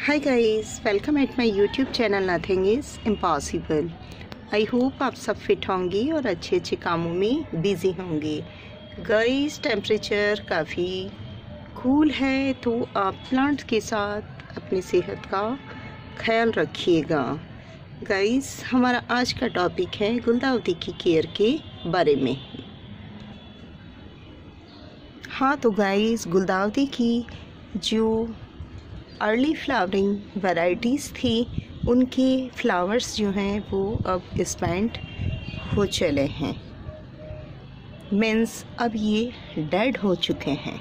Hi guys, welcome at my YouTube channel nothing is impossible. I hope आप सब fit होंगे और अच्छे अच्छे कामों में बिज़ी होंगे। गाइस, टेम्परेचर काफ़ी कूल है तो आप प्लांट के साथ अपनी सेहत का ख्याल रखिएगा। गाइस, हमारा आज का टॉपिक है गुलदाउदी की केयर के बारे में। हाँ तो गाइस, गुलदाउदी की जो अर्ली फ्लावरिंग वैराइटीज़ थी उनके फ्लावर्स जो हैं वो अब स्पेंट हो चले हैं, मीन्स अब ये डेड हो चुके हैं।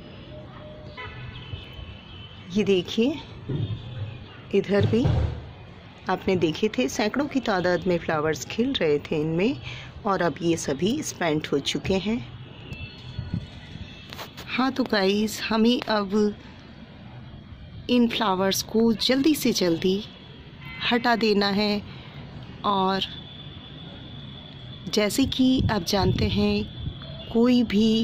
ये देखिए, इधर भी आपने देखे थे सैकड़ों की तादाद में फ्लावर्स खिल रहे थे इनमें, और अब ये सभी स्पेंट हो चुके हैं। हाँ तो गाइस, हमें अब इन फ्लावर्स को जल्दी से जल्दी हटा देना है। और जैसे कि आप जानते हैं, कोई भी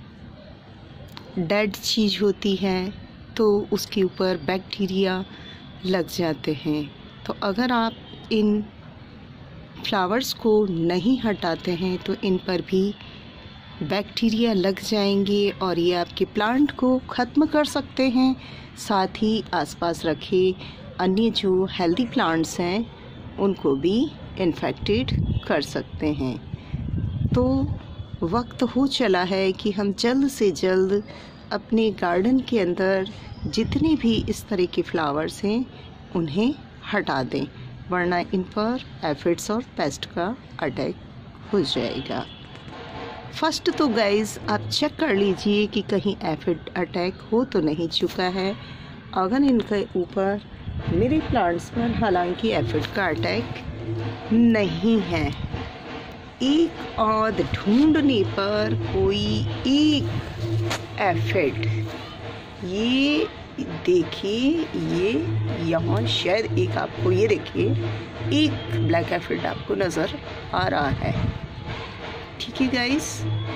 डेड चीज़ होती है तो उसके ऊपर बैक्टीरिया लग जाते हैं। तो अगर आप इन फ्लावर्स को नहीं हटाते हैं तो इन पर भी बैक्टीरिया लग जाएंगे और ये आपके प्लांट को ख़त्म कर सकते हैं। साथ ही आसपास रखे अन्य जो हेल्दी प्लांट्स हैं उनको भी इन्फेक्टेड कर सकते हैं। तो वक्त हो चला है कि हम जल्द से जल्द अपने गार्डन के अंदर जितने भी इस तरह के फ्लावर्स हैं उन्हें हटा दें, वरना इन पर एफिड्स और पेस्ट का अटैक हो जाएगा। फर्स्ट तो गाइस, आप चेक कर लीजिए कि कहीं एफिड अटैक हो तो नहीं चुका है। अगर इनके ऊपर मेरे प्लांट्स पर हालांकि एफिड का अटैक नहीं है, एक आध ढूंढने पर कोई एक एफिड, ये देखिए, ये यहाँ शायद एक आपको, ये देखिए, एक ब्लैक एफिड आपको नज़र आ रहा है। ठीक है गाइस,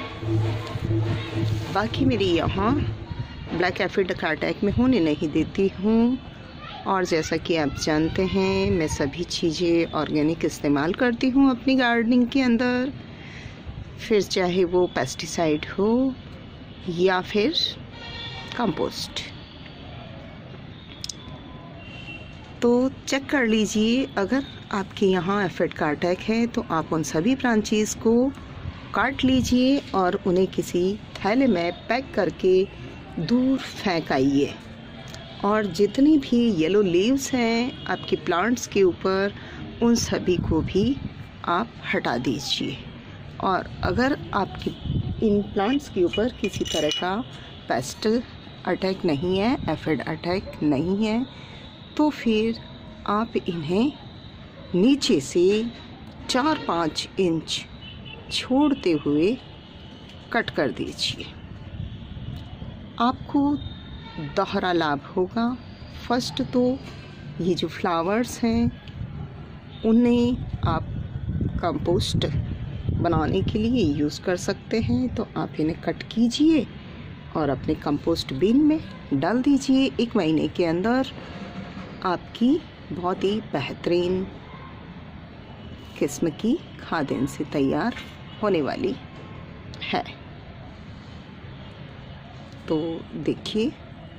बाकी मेरी यहाँ ब्लैक एफिड का अटैक में होने नहीं देती हूँ। और जैसा कि आप जानते हैं, मैं सभी चीज़ें ऑर्गेनिक इस्तेमाल करती हूँ अपनी गार्डनिंग के अंदर, फिर चाहे वो पेस्टिसाइड हो या फिर कंपोस्ट। तो चेक कर लीजिए, अगर आपके यहाँ एफिड का अटैक है तो आप उन सभी ब्रांचेस को काट लीजिए और उन्हें किसी थैले में पैक करके दूर फेंक आइए। और जितनी भी येलो लीव्स हैं आपके प्लांट्स के ऊपर, उन सभी को भी आप हटा दीजिए। और अगर आपके इन प्लांट्स के ऊपर किसी तरह का पेस्ट अटैक नहीं है, एफिड अटैक नहीं है, तो फिर आप इन्हें नीचे से 4-5 इंच छोड़ते हुए कट कर दीजिए। आपको दोहरा लाभ होगा। फर्स्ट तो ये जो फ्लावर्स हैं उन्हें आप कंपोस्ट बनाने के लिए यूज़ कर सकते हैं, तो आप इन्हें कट कीजिए और अपने कंपोस्ट बिन में डाल दीजिए। 1 महीने के अंदर आपकी बहुत ही बेहतरीन किस्म की खाद इनसे तैयार होने वाली है। तो देखिए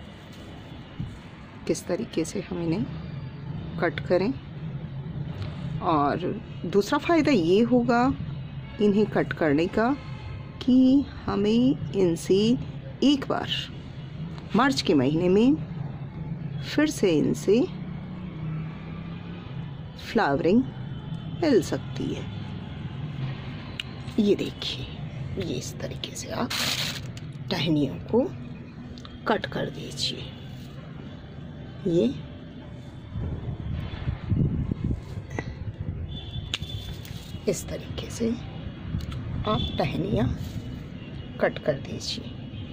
किस तरीके से हम इन्हें कट करें। और दूसरा फ़ायदा ये होगा इन्हें कट करने का कि हमें इनसे एक बार मार्च के महीने में फिर से इनसे फ्लावरिंग मिल सकती है। ये देखिए, ये इस तरीके से आप टहनियों को कट कर दीजिए। ये इस तरीके से आप टहनियाँ कट कर दीजिए।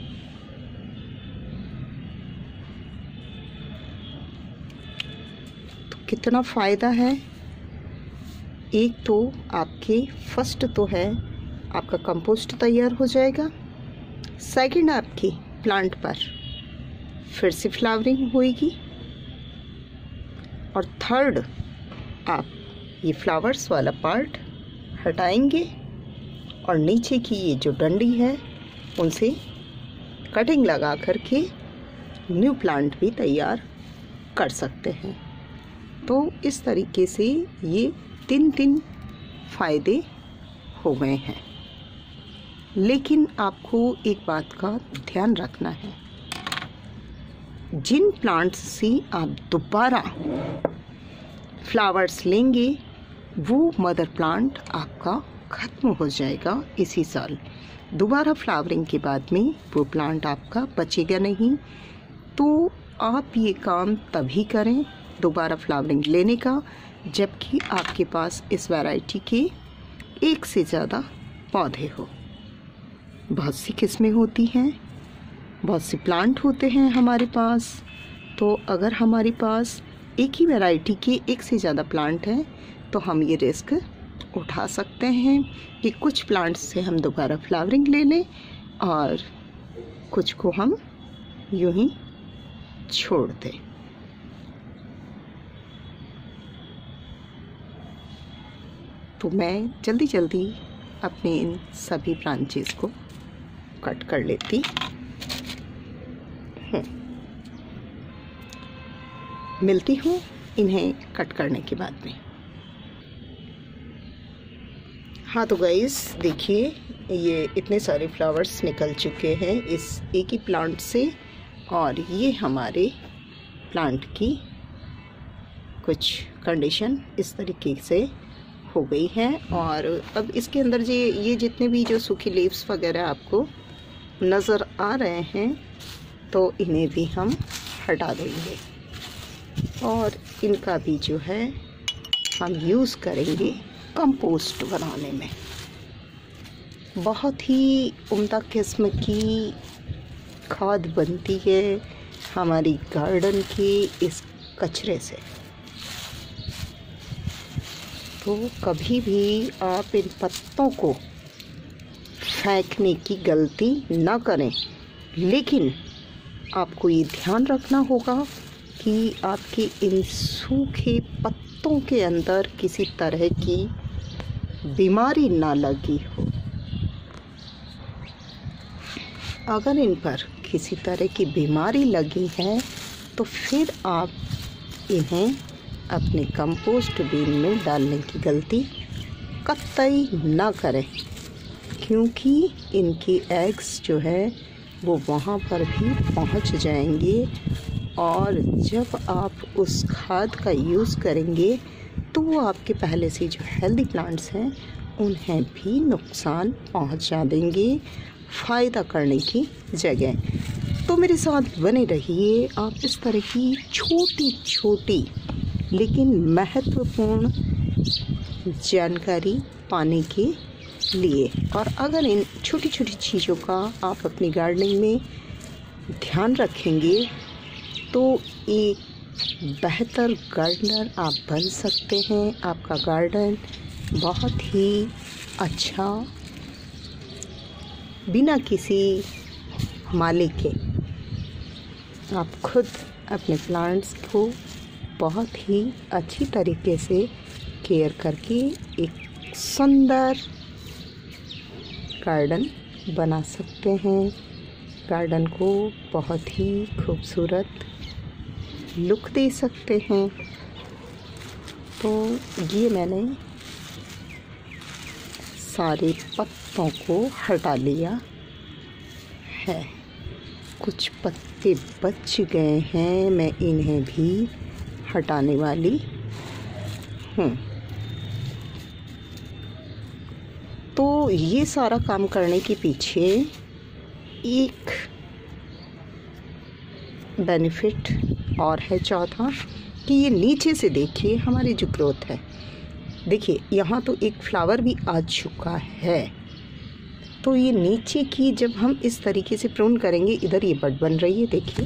तो कितना फ़ायदा है। एक तो आपके फर्स्ट तो है आपका कंपोस्ट तैयार हो जाएगा, सेकंड आपकी प्लांट पर फिर से फ्लावरिंग होएगी, और थर्ड आप ये फ्लावर्स वाला पार्ट हटाएंगे और नीचे की ये जो डंडी है उनसे कटिंग लगा करके न्यू प्लांट भी तैयार कर सकते हैं। तो इस तरीके से ये तीन फ़ायदे हो गए हैं। लेकिन आपको एक बात का ध्यान रखना है, जिन प्लांट्स से आप दोबारा फ्लावर्स लेंगे वो मदर प्लांट आपका ख़त्म हो जाएगा इसी साल। दोबारा फ्लावरिंग के बाद में वो प्लांट आपका बचेगा नहीं। तो आप ये काम तभी करें दोबारा फ्लावरिंग लेने का जबकि आपके पास इस वैरायटी के एक से ज़्यादा पौधे हो। बहुत सी किस्में होती हैं, बहुत से प्लांट होते हैं हमारे पास। तो अगर हमारे पास एक ही वैरायटी के एक से ज़्यादा प्लांट हैं तो हम ये रिस्क उठा सकते हैं कि कुछ प्लांट्स से हम दोबारा फ्लावरिंग ले लें और कुछ को हम यूं ही छोड़ दें। तो मैं जल्दी अपने इन सभी ब्रांचेस को कट कर लेती हूँ। मिलती हूँ इन्हें कट करने के बाद में। हाँ तो गाइस देखिए, ये इतने सारे फ्लावर्स निकल चुके हैं इस एक ही प्लांट से और ये हमारे प्लांट की कुछ कंडीशन इस तरीके से हो गई है। और अब इसके अंदर ये जितने भी जो सूखी लीव्स वगैरह आपको नज़र आ रहे हैं तो इन्हें भी हम हटा देंगे और इनका भी जो है हम यूज़ करेंगे कंपोस्ट बनाने में। बहुत ही उम्दा किस्म की खाद बनती है हमारी गार्डन के इस कचरे से। तो कभी भी आप इन पत्तों को फेंकने की गलती ना करें, लेकिन आपको ये ध्यान रखना होगा कि आपके इन सूखे पत्तों के अंदर किसी तरह की बीमारी ना लगी हो। अगर इन पर किसी तरह की बीमारी लगी है तो फिर आप इन्हें अपने कंपोस्ट बिन में डालने की गलती कतई ना करें, क्योंकि इनके एग्स जो है वो वहाँ पर भी पहुँच जाएंगे और जब आप उस खाद का यूज़ करेंगे तो वो आपके पहले से जो हेल्दी प्लांट्स हैं उन्हें भी नुकसान पहुंचा देंगे फ़ायदा करने की जगह। तो मेरे साथ बने रहिए आप इस तरह की छोटी छोटी लेकिन महत्वपूर्ण जानकारी पाने के लिए। और अगर इन छोटी छोटी चीज़ों का आप अपनी गार्डनिंग में ध्यान रखेंगे तो एक बेहतर गार्डनर आप बन सकते हैं। आपका गार्डन बहुत ही अच्छा बिना किसी मालिक के आप खुद अपने प्लांट्स को बहुत ही अच्छी तरीके से केयर करके एक सुंदर गार्डन बना सकते हैं। गार्डन को बहुत ही खूबसूरत लुक दे सकते हैं। तो ये मैंने सारे पत्तों को हटा लिया है। कुछ पत्ते बच गए हैं, मैं इन्हें भी हटाने वाली हूँ। तो ये सारा काम करने के पीछे एक बेनिफिट और है चौथा कि ये नीचे से देखिए हमारी जो ग्रोथ है। देखिए यहाँ तो एक फ्लावर भी आ चुका है। तो ये नीचे की जब हम इस तरीके से प्रून करेंगे, इधर ये बड बन रही है देखिए,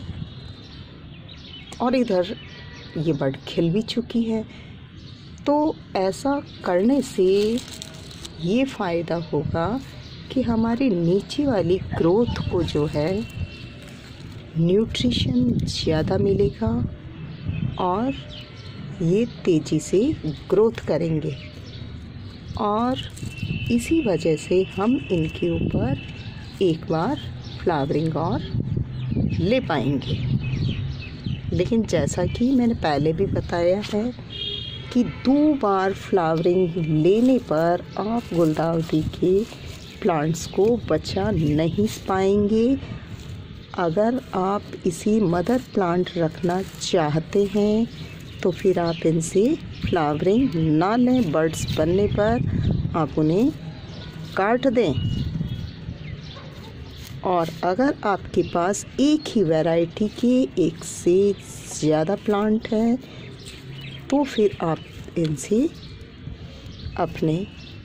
और इधर ये बड खिल भी चुकी है। तो ऐसा करने से ये फ़ायदा होगा कि हमारी नीचे वाली ग्रोथ को जो है न्यूट्रिशन ज़्यादा मिलेगा और ये तेज़ी से ग्रोथ करेंगे और इसी वजह से हम इनके ऊपर एक बार फ्लावरिंग और ले पाएंगे। लेकिन जैसा कि मैंने पहले भी बताया है कि 2 बार फ्लावरिंग लेने पर आप गुलदाउदी के प्लांट्स को बचा नहीं पाएंगे। अगर आप इसी मदर प्लांट रखना चाहते हैं तो फिर आप इनसे फ्लावरिंग ना लें। बर्ड्स बनने पर आप उन्हें काट दें। और अगर आपके पास एक ही वैरायटी के एक से ज़्यादा प्लांट हैं तो फिर आप इनसे अपने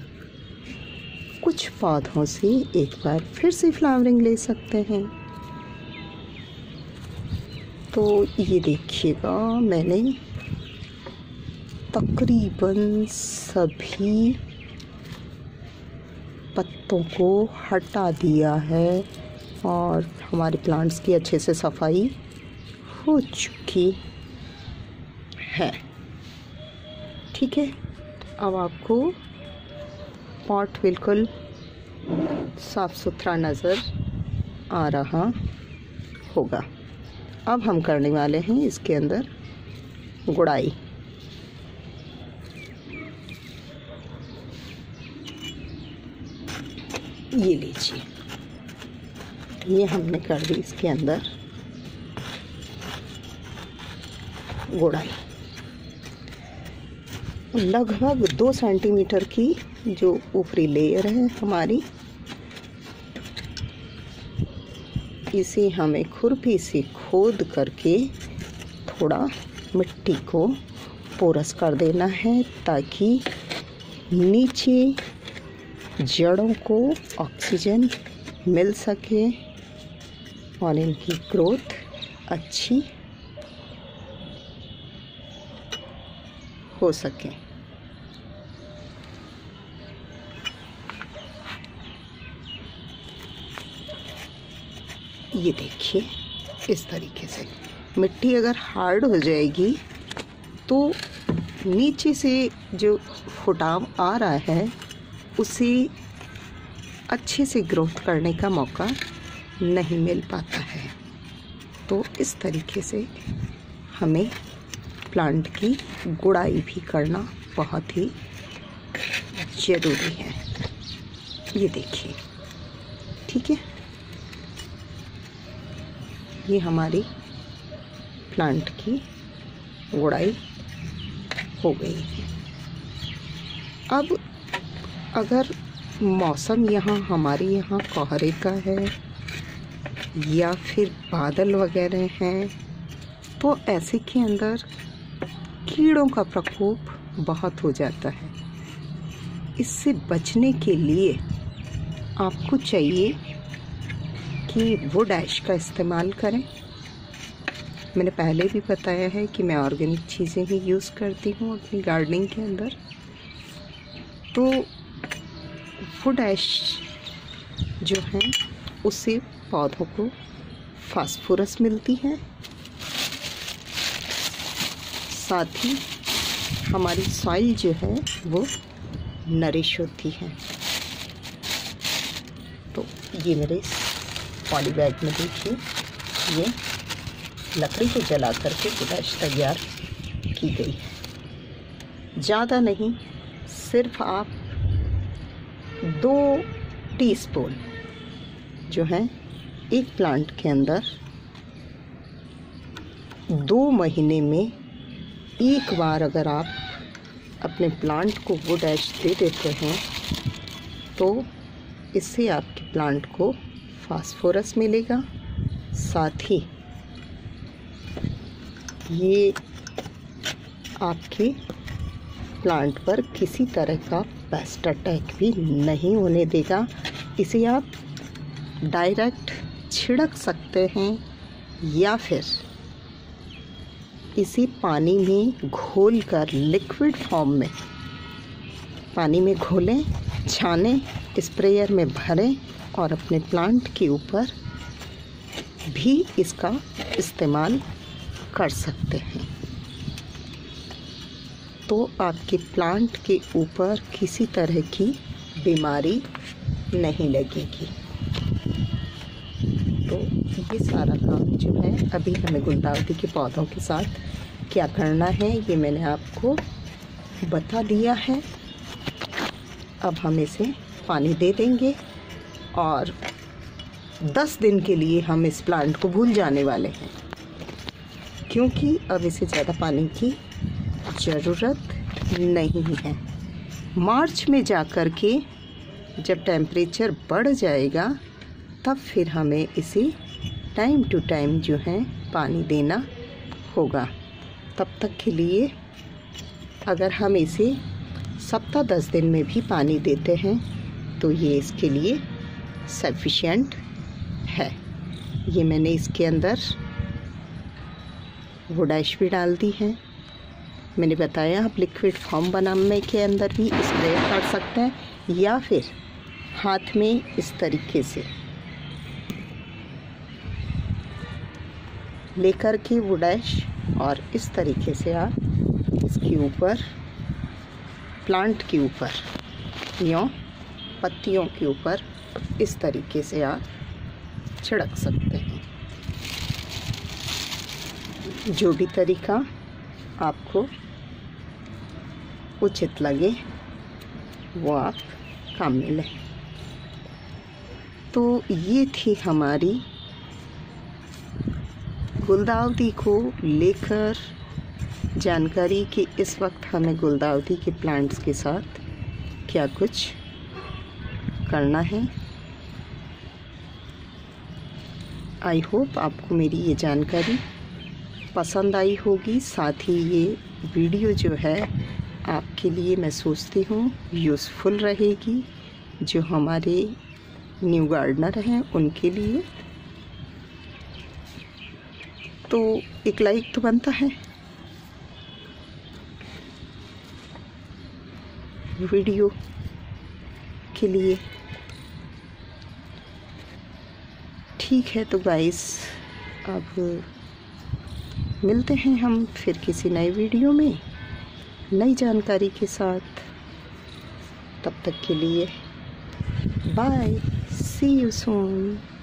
कुछ पौधों से एक बार फिर से फ्लावरिंग ले सकते हैं। तो ये देखिएगा, मैंने तकरीबन सभी पत्तों को हटा दिया है और हमारे प्लांट्स की अच्छे से सफाई हो चुकी है। ठीक है, अब आपको पॉट बिल्कुल साफ़ सुथरा नज़र आ रहा होगा। अब हम करने वाले हैं इसके अंदर गुड़ाई। ये लीजिए, ये हमने कर दी इसके अंदर गुड़ाई। लगभग 2 सेंटीमीटर की जो ऊपरी लेयर है हमारी, इसे हमें खुरपी से खोद करके थोड़ा मिट्टी को पोरस कर देना है ताकि नीचे जड़ों को ऑक्सीजन मिल सके और इनकी ग्रोथ अच्छी हो सके। ये देखिए, इस तरीके से मिट्टी अगर हार्ड हो जाएगी तो नीचे से जो फुटाव आ रहा है उसे अच्छे से ग्रोथ करने का मौका नहीं मिल पाता है। तो इस तरीके से हमें प्लांट की गुड़ाई भी करना बहुत ही ज़रूरी है। ये देखिए, ठीक है, ये हमारी प्लांट की गुड़ाई हो गई है। अब अगर मौसम हमारे यहाँ कोहरे का है या फिर बादल वगैरह हैं तो ऐसे के अंदर कीड़ों का प्रकोप बहुत हो जाता है। इससे बचने के लिए आपको चाहिए कि वुड ऐश का इस्तेमाल करें। मैंने पहले भी बताया है कि मैं ऑर्गेनिक चीज़ें ही यूज़ करती हूँ अपनी गार्डनिंग के अंदर। तो वुड ऐश जो है उससे पौधों को फास्फोरस मिलती है, साथ ही हमारी सॉइल जो है वो नरिश होती है। तो ये मेरे पॉली बैग में देखिए, ये लकड़ी को जला करके पोटैश तैयार की गई है। ज़्यादा नहीं, सिर्फ आप 2 टीस्पून जो है एक प्लांट के अंदर 2 महीने में एक बार अगर आप अपने प्लांट को वुड ऐश दे देते हैं तो इससे आपके प्लांट को फास्फोरस मिलेगा, साथ ही ये आपके प्लांट पर किसी तरह का पेस्ट अटैक भी नहीं होने देगा। इसे आप डायरेक्ट छिड़क सकते हैं या फिर इसे पानी में घोलकर लिक्विड फॉर्म में पानी में घोलें, छानें, स्प्रेयर में भरें और अपने प्लांट के ऊपर भी इसका इस्तेमाल कर सकते हैं। तो आपके प्लांट के ऊपर किसी तरह की बीमारी नहीं लगेगी। तो ये सारा काम जो है अभी हमें गुलदाउदी के पौधों के साथ क्या करना है ये मैंने आपको बता दिया है। अब हम इसे पानी दे देंगे और 10 दिन के लिए हम इस प्लांट को भूल जाने वाले हैं, क्योंकि अब इसे ज़्यादा पानी की ज़रूरत नहीं है। मार्च में जाकर के जब टेम्परेचर बढ़ जाएगा तब फिर हमें इसे टाइम टू टाइम जो है पानी देना होगा। तब तक के लिए अगर हम इसे सप्ताह 10 दिन में भी पानी देते हैं तो ये इसके लिए सफिशिएंट है। ये मैंने इसके अंदर वुड ऐश भी डाल दी है। मैंने बताया आप लिक्विड फॉर्म बनाने के अंदर भी स्प्रे कर सकते हैं या फिर हाथ में इस तरीके से लेकर के वुड ऐश और इस तरीके से आप इसके ऊपर प्लांट के ऊपर या पत्तियों के ऊपर इस तरीके से आप छिड़क सकते हैं। जो भी तरीका आपको उचित लगे वो आप काम में लें। तो ये थी हमारी गुलदाउदी को लेकर जानकारी कि इस वक्त हमें गुलदाउदी के प्लांट्स के साथ क्या कुछ करना है। आई होप आपको मेरी ये जानकारी पसंद आई होगी। साथ ही ये वीडियो जो है आपके लिए मैं सोचती हूँ यूज़फुल रहेगी, जो हमारे न्यू गार्डनर हैं उनके लिए। तो एक लाइक तो बनता है वीडियो के लिए। ठीक है तो गाइस, अब मिलते हैं हम फिर किसी नए वीडियो में नई जानकारी के साथ। तब तक के लिए बाय, सी यू सून।